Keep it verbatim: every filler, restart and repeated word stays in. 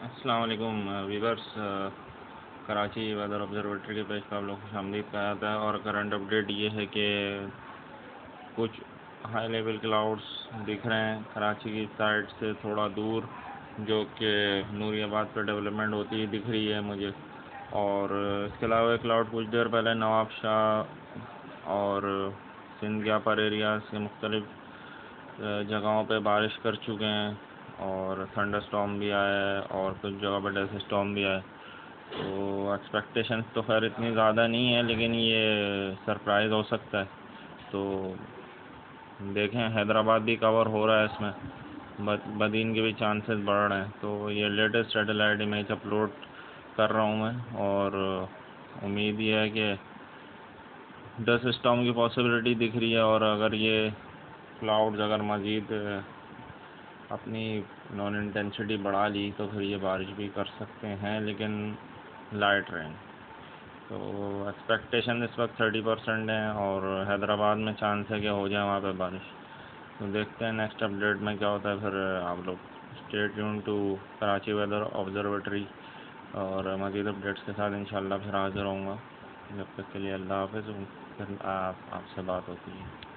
السلام علیکم viewers, Karachi weather observatory کے پیج پر آپ لوگ خوش آمدید کہا جاتا ہے، اور کرنٹ اپڈیٹ یہ ہے کہ کچھ ہائی لیول کلاؤڈس دکھ رہے ہیں کراچی کی سائڈ سے تھوڑا دور، جو کہ نوری آباد پہ ڈیولپمنٹ ہوتی ہوئی دکھ رہی ہے مجھے. اور اس کے علاوہ کلاؤڈ کچھ دیر پہلے نواب شاہ اور سندھ گیاپر ایریاز کے مختلف جگہوں پہ بارش کر چکے ہیں، اور تھنڈر اسٹارم بھی آیا ہے اور کچھ جگہ پہ ڈیس اسٹارم بھی آیا ہے. تو ایکسپیکٹیشنس تو خیر اتنی زیادہ نہیں ہے، لیکن یہ سرپرائز ہو سکتا ہے. تو دیکھیں، حیدرآباد بھی کور ہو رہا ہے اس میں، بدین کے بھی چانسز بڑھ رہے ہیں. تو یہ لیٹسٹ سیٹلائٹ امیج اپلوڈ کر رہا ہوں میں، اور امید یہ ہے کہ ڈسٹ اسٹارم کی پاسبلٹی دکھ رہی ہے، اور اگر یہ کلاؤڈز اگر مزید اپنی نان انٹینسٹی بڑھا لی تو پھر یہ بارش بھی کر سکتے ہیں، لیکن لائٹ رین. تو ایکسپیکٹیشن اس وقت تھرٹی پرسینٹ ہیں، اور حیدرآباد میں چانس ہے کہ ہو جائے وہاں پہ بارش. تو دیکھتے ہیں نیکسٹ اپڈیٹ میں کیا ہوتا ہے. پھر آپ لوگ stay tune to Karachi weather observatory, اور مزید اپڈیٹس کے ساتھ انشاءاللہ پھر حاضر ہوں گا. جب تک کے لیے اللہ حافظ. پھر آپ آپ سے بات ہوتی ہے.